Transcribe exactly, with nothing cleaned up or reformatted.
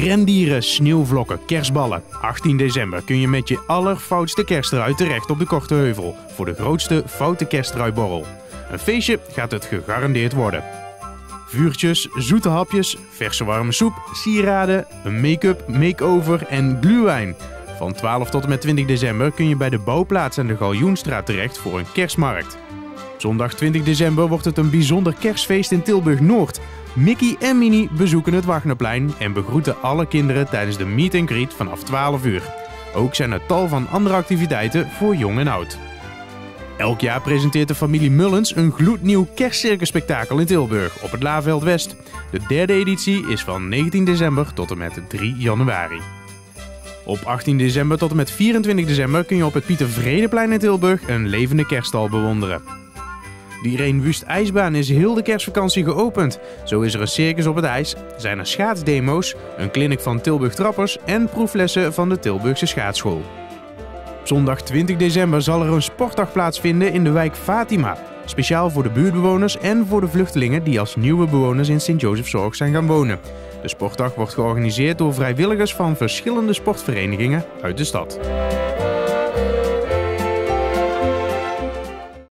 Rendieren, sneeuwvlokken, kerstballen. achttien december kun je met je allerfoutste kerstrui terecht op de Korte Heuvel voor de grootste foute kerstruiborrel. Een feestje gaat het gegarandeerd worden. Vuurtjes, zoete hapjes, verse warme soep, sieraden, een make-up, make-over en glühwein. Van twaalf tot en met twintig december kun je bij de Bouwplaats aan de Galjoenstraat terecht voor een kerstmarkt. Zondag twintig december wordt het een bijzonder kerstfeest in Tilburg-Noord. Mickey en Minnie bezoeken het Wagnerplein en begroeten alle kinderen tijdens de meet and greet vanaf twaalf uur. Ook zijn er tal van andere activiteiten voor jong en oud. Elk jaar presenteert de familie Mullens een gloednieuw kerstcircusspektakel in Tilburg op het Laarveld West. De derde editie is van negentien december tot en met drie januari. Op achttien december tot en met vierentwintig december kun je op het Pieter Vredeplein in Tilburg een levende kerststal bewonderen. De Irene Wust ijsbaan is heel de kerstvakantie geopend. Zo is er een circus op het ijs, zijn er schaatsdemo's, een clinic van Tilburg Trappers en proeflessen van de Tilburgse Schaatsschool. Zondag twintig december zal er een sportdag plaatsvinden in de wijk Fatima. Speciaal voor de buurtbewoners en voor de vluchtelingen die als nieuwe bewoners in Sint-Josefszorg zijn gaan wonen. De sportdag wordt georganiseerd door vrijwilligers van verschillende sportverenigingen uit de stad.